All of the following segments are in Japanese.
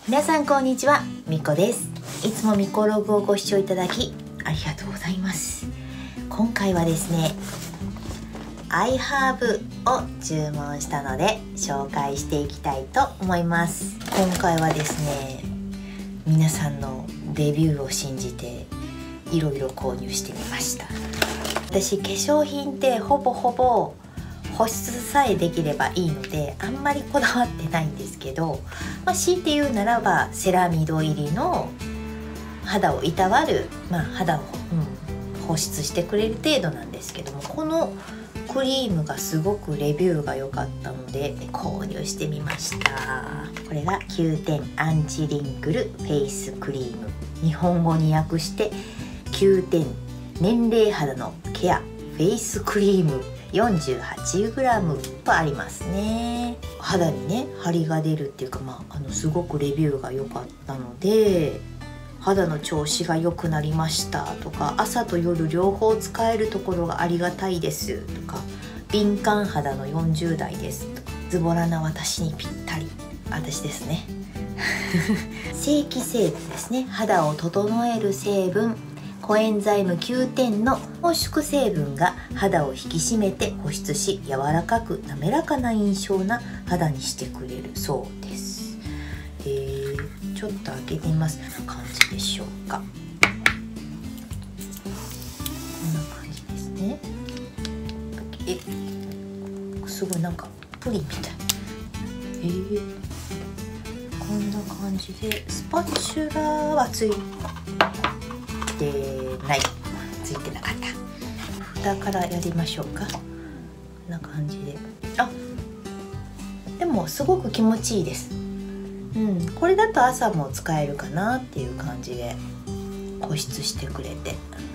皆さんこんにちは、みこです。いつもみこログをご視聴いただきありがとうございます。今回はですね、アイハーブを注文したので紹介していきたいと思います。今回はですね、皆さんのレビューを信じていろいろ購入してみました。私化粧品ってほぼ保湿さえできればいいのであんまりこだわってないんですけど、強いて言うならばセラミド入りの肌をいたわる、肌を、保湿してくれる程度なんですけども、このクリームがすごくレビューが良かったので購入してみました。これが9点アンチリンクルフェイスクリーム、日本語に訳して9点年齢肌のケアフェイスクリーム 48g とありますね。肌にね張りが出るっていうか、すごくレビューが良かったので、肌の調子が良くなりましたとか、朝と夜両方使えるところがありがたいですとか、敏感肌の40代ですとか、ズボラな私にぴったり、私ですね正規成分ですね。肌を整える成分コエンザイム9点の濃縮成分が肌を引き締めて保湿し、柔らかく滑らかな印象な肌にしてくれるそうです。ちょっと開けてみます。こんな感じでしょうか。こんな感じですね。すごいなんかプリンみたい。こんな感じでスパチュラはついてない、ついてなかった。蓋からやりましょうか。こんな感じで、でもすごく気持ちいいです。これだと朝も使えるかなっていう感じで保湿してくれて、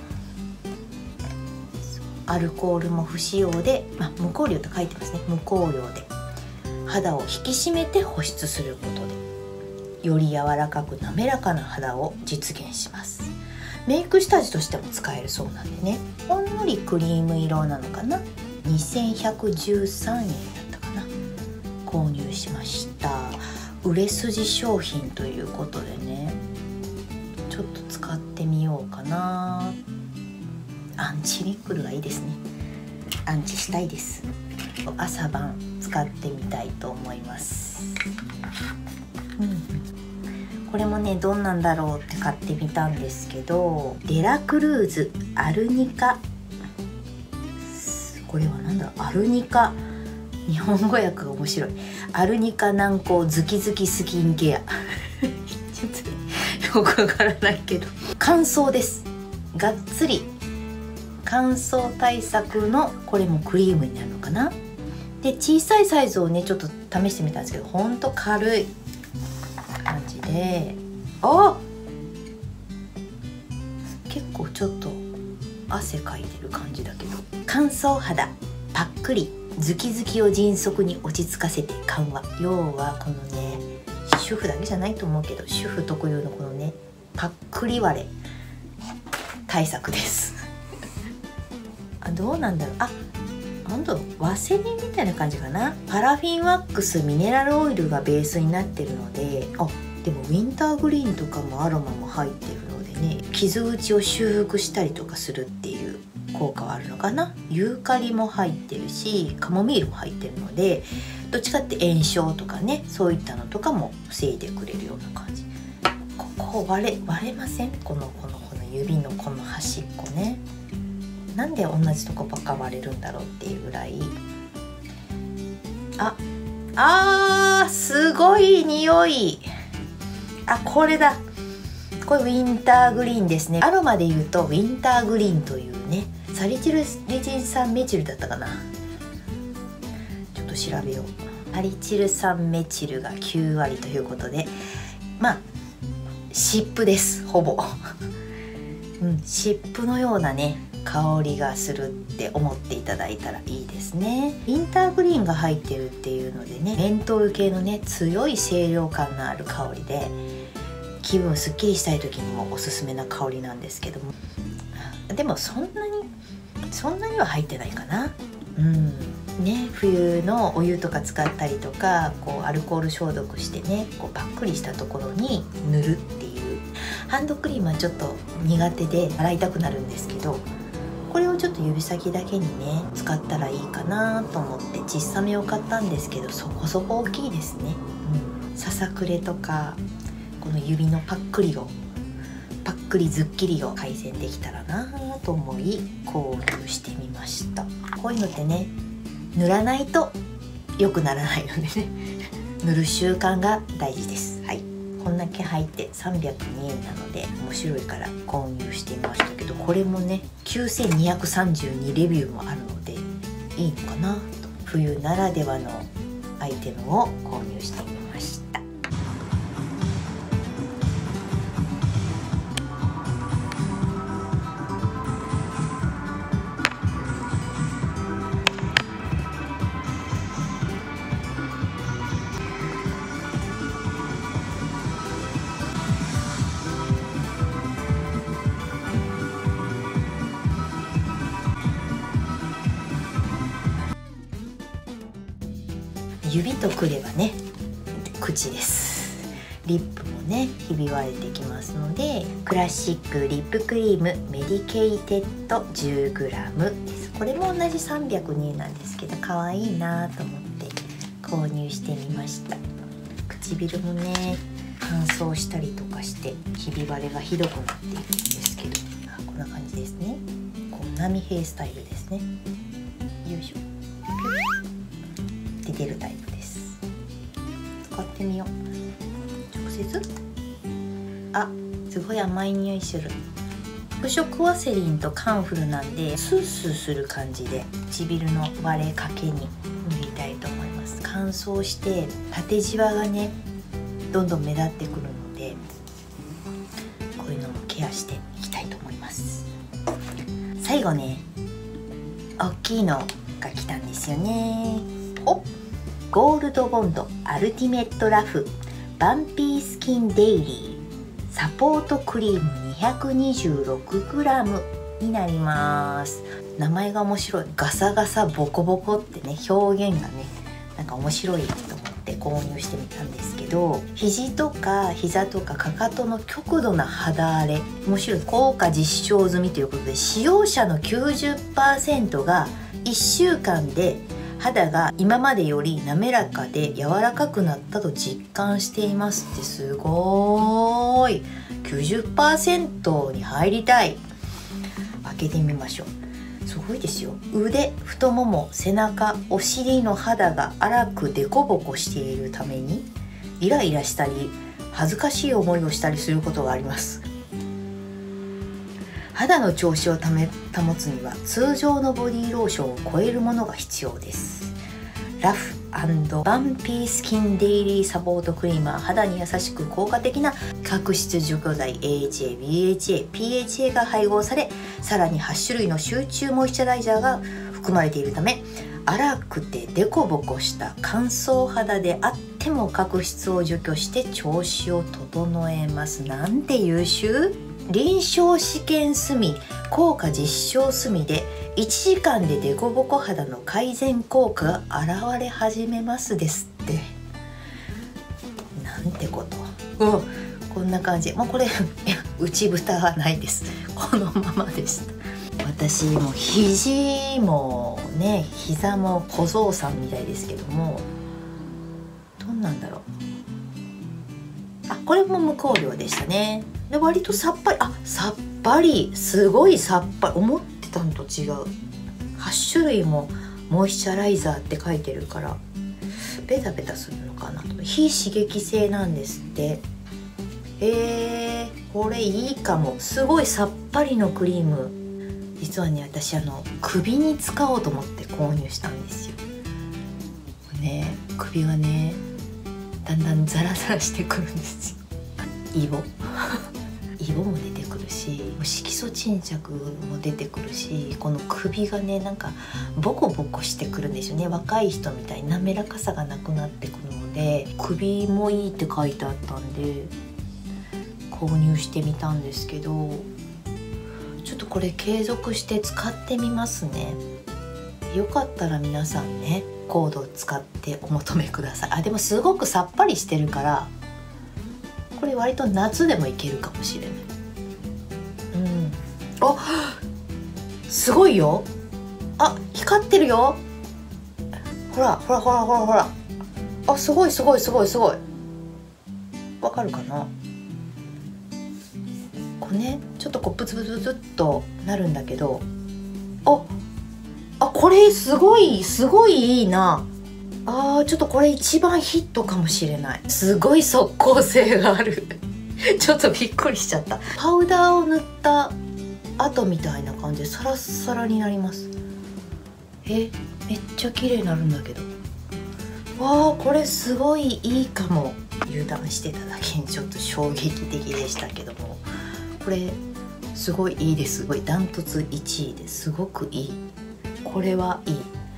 アルコールも不使用で、無香料と書いてますね。無香料で肌を引き締めて保湿することでより柔らかく滑らかな肌を実現します。メイク下地としても使えるそうなんでね、ほんのりクリーム色なのかな。2113円だったかな。購入しました。売れ筋商品ということでね、ちょっと使ってみようかな。アンチリックルがいいですね。アンチしたいです。朝晩使ってみたいと思います。これもねどんなんだろうって買ってみたんですけど、デラクルーズアルニカ、これはなんだろう、アルニカ、日本語訳が面白い。アルニカ軟膏ズキズキスキンケアちょっとよくわからないけど、乾燥です。がっつり乾燥対策の、これもクリームになるのかな。で小さいサイズをねちょっと試してみたんですけど、ほんと軽い感じで、結構ちょっと汗かいてる感じだけど、乾燥肌パックリズキズキを迅速に落ち着かせて緩和。要はこのね、主婦だけじゃないと思うけど、主婦特有のこのねパックリ割れ対策ですどうなんだろう、なんだろう、ワセリンみたいな感じかな。パラフィンワックスミネラルオイルがベースになってるので、でもウィンターグリーンとかもアロマも入ってるのでね、傷口を修復したりとかするっていう効果はあるのかな。ユーカリも入ってるしカモミールも入ってるので、どっちかって炎症とかね、そういったのとかも防いでくれるような感じ。ここ割れません？この指のこの端っこね、なんで同じとこばっか割れるんだろうっていうぐらい。すごい匂い。これだ。これウィンターグリーンですね。アロマで言うとウィンターグリーンというね、サリチルリジン酸メチルだったかな。ちょっと調べよう。サリチル酸メチルが9割ということで、湿布です、ほぼ湿布のようなね香りがするって思っていただいたらいいですね。ウィンターグリーンが入ってるっていうのでね、メントール系のね強い清涼感のある香りで、気分すっきりしたい時にもおすすめな香りなんですけども、でもそんなには入ってないかな。 ね、冬のお湯とか使ったりとか、アルコール消毒してね、パックリしたところに塗るっていう。ハンドクリームはちょっと苦手で洗いたくなるんですけど、これをちょっと指先だけにね使ったらいいかなと思って小さめを買ったんですけど、そこそこ大きいですね。ささくれとかこの指のパックリズッキリを改善できたらなと思い購入してみました。こういうのってね、塗らないと良くならないのでね塗る習慣が大事です。はい、こんだけ入って302円なので面白いから購入してみましたけど、これもね9232レビューもあるのでいいのかなと、冬ならではのアイテムを購入してみました。指とくればね口です。リップもねひび割れてきますので、クラシックリップクリームメディケイテッド 10g です。これも同じ302円なんですけど、可愛いなと思って購入してみました。唇もね乾燥したりとかしてひび割れがひどくなっているんですけど、こんな感じですね。波平スタイルですね。よいしょって出るタイプです。使ってみよう。直接すごい甘い匂いする。不織ワセリンとカンフルなんでスースーする感じで唇の割れかけに塗りたいと思います。乾燥して縦じわがねどんどん目立ってくるので、こういうのもケアしていきたいと思います。最後ね大きいのが来たんですよね。ゴールドボンドアルティメットラフバンピースキンデイリーサポートクリーム 226g になります。名前が面白い。ガサガサボコボコってね、表現がねなんか面白いと思って購入してみたんですけど、肘とか膝とかかかとの極度な肌荒れ、面白い。効果実証済みということで、使用者の 90% が1週間で肌が今までより滑らかで柔らかくなったと実感していますって。すごーい。 90% に入りたい。開けてみましょう。すごいですよ。腕、太もも、背中、お尻の肌が荒くデコボコしているためにイライラしたり恥ずかしい思いをしたりすることがあります。肌の調子を保つには通常のボディローションを超えるものが必要です。ラフ&バンピースキンデイリーサポートクリームは肌に優しく効果的な角質除去剤 AHA、BHA、PHA が配合され、さらに8種類の集中モイスチャライザーが含まれているため、荒くてデコボコした乾燥肌であっても角質を除去して調子を整えます。なんて優秀。臨床試験済、効果実証済で1時間でデコボコ肌の改善効果が現れ始めますですって。なんてこと。こんな感じ。これ内蓋はないです。このままでした。私も肘もね膝も小僧さんみたいですけども、どんなんだろう。これも無香料でしたね。で割とさっぱり、さっぱり、すごいさっぱり。思ってたのと違う。8種類もモイスチャライザーって書いてるからベタベタするのかなと。非刺激性なんですって。これいいかも。すごいさっぱりのクリーム。実はね私首に使おうと思って購入したんですよ。首がねだんだんザラザラしてくるんですよ。イボも出てくるし、色素沈着も出てくるし、この首がねなんかボコボコしてくるんですよね。若い人みたいに滑らかさがなくなってくるので、首もいいって書いてあったんで購入してみたんですけど、ちょっとこれ継続して使ってみますね。 よかったら皆さんねコードを使ってお求めください。あ、でもすごくさっぱりしてるからこれ割と夏でもいけるかもしれない。あ、すごいよ。あ、光ってるよ。ほらほらほらほらほら。あ、すごいすごいすごいすごい。わかるかな。これね、ちょっとこうブツブツブツっとなるんだけど、これすごいすごいいいな。ちょっとこれ一番ヒットかもしれない。すごい即効性があるちょっとびっくりしちゃった。パウダーを塗った後みたいな感じでサラッサラになります。めっちゃ綺麗になるんだけど。わあ、これすごいいいかも。油断してただけにちょっと衝撃的でしたけども、これすごいいいです。すごいダントツ1位ですごくいい。これはいい。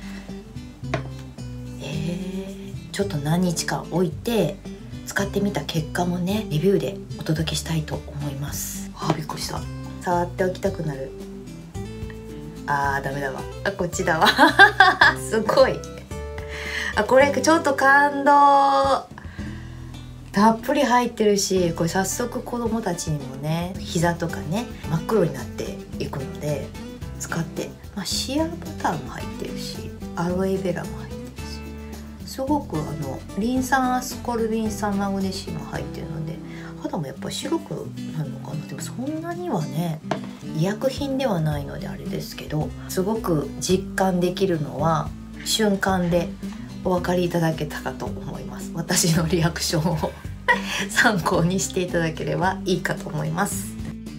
ちょっと何日か置いて使ってみた結果もねレビューでお届けしたいと思います。びっくりした。触っておきたくなる。ダメだわ。こっちだわすごい。これちょっと感動。たっぷり入ってるし、これ早速子供たちにもね膝とかね真っ黒になっていくので使って、シアーバターも入ってるしアロエベラも入ってるし、すごくリン酸アスコルビン酸マグネシウムも入ってるので肌もやっぱ白くなるのかな。でもそんなにはね医薬品ではないのであれですけど、すごく実感できるのは瞬間でお分かりいただけたかと思います。私のリアクションを参考にしていただければいいかと思います。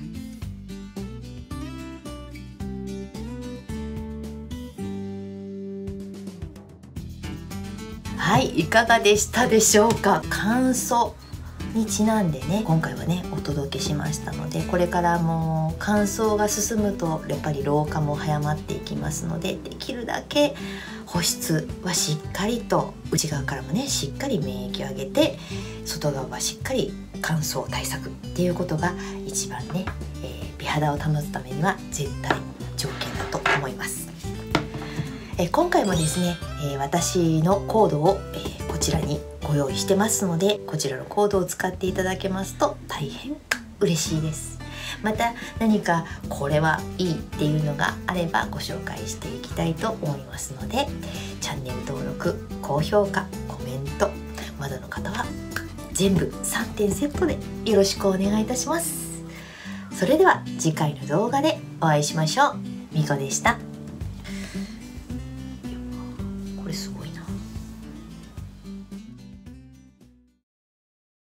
はい、いかがでしたでしょうか。感想にちなんでね今回はねお届けしましたので、これからも乾燥が進むとやっぱり老化も早まっていきますので、できるだけ保湿はしっかりと内側からもねしっかり免疫を上げて、外側はしっかり乾燥対策っていうことが一番ね、美肌を保つためには絶対条件だと思います。今回もですね、私のコードを、こちらにご用意してますので、こちらのコードを使っていただけますと大変嬉しいです。また何かこれはいいっていうのがあればご紹介していきたいと思いますので、チャンネル登録、高評価、コメント、まだの方は全部3点セットでよろしくお願いいたします。それでは次回の動画でお会いしましょう。みこでした。